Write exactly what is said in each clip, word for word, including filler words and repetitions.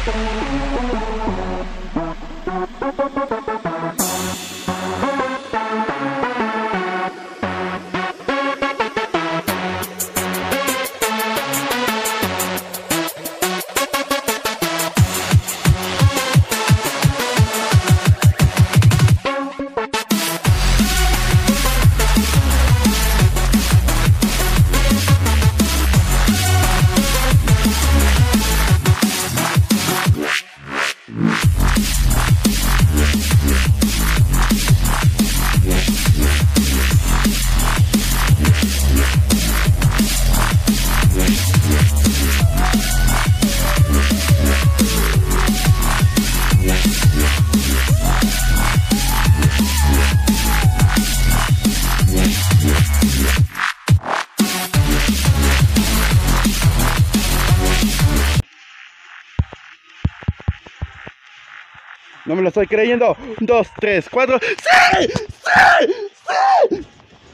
No me lo estoy creyendo. Un, dos, tres, cuatro. ¡Sí! ¡Sí! ¡Sí!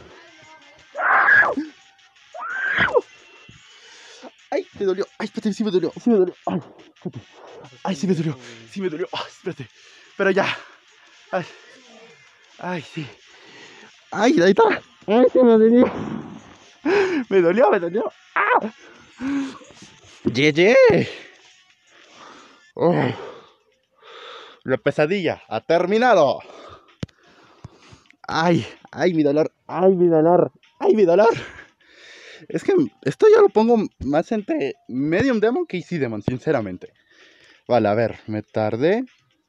¡Ay! Me dolió. ¡Ay, espérate! Sí me dolió. Sí me dolió. ¡Ay! Espérate. ¡Ay, sí me dolió! Sí me dolió. ¡Ay, espérate! Pero ya. ¡Ay! ¡Ay, sí! ¡Ay, ahí está! ¡Ay, sí me dolió! Me dolió, me dolió. ¡Ah! ¡Ye, ye! Oh. La pesadilla ha terminado. Ay, ay, mi dolor, ay, mi dolor, ay, mi dolor. Es que esto ya lo pongo más entre Medium Demon que Easy Demon, sinceramente. Vale, a ver, me tardé.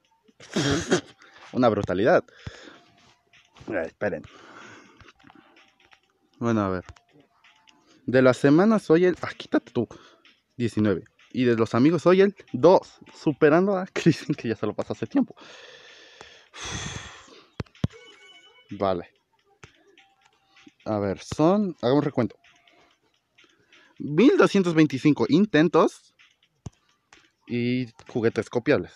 Una brutalidad. Ay, esperen. Bueno, a ver. De la semana soy el... Ah, quítate tú. diecinueve. Y de los amigos soy el dos. Superando a Kristen, que ya se lo pasó hace tiempo. Vale. A ver, son... Hagamos recuento. mil doscientos veinticinco intentos y juguetes copiables.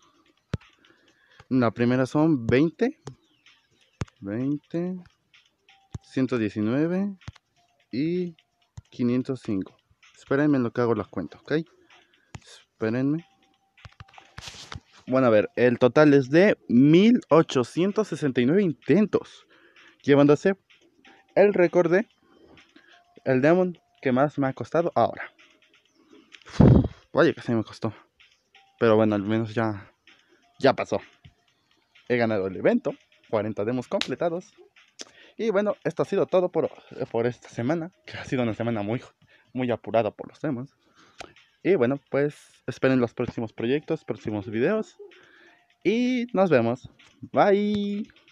La primera son veinte, veinte, ciento diecinueve y quinientos cinco. Espérenme en lo que hago la cuenta, ¿ok? Espérenme. Bueno, a ver, el total es de mil ochocientos sesenta y nueve intentos, llevándose el récord de el Demon que más me ha costado ahora. Vaya que sí me costó. Pero bueno, al menos ya, ya pasó. He ganado el evento, cuarenta demos completados. Y bueno, esto ha sido todo por, por esta semana, que ha sido una semana muy, muy apurada por los demos. Y bueno, pues esperen los próximos proyectos, próximos videos. Y nos vemos. Bye.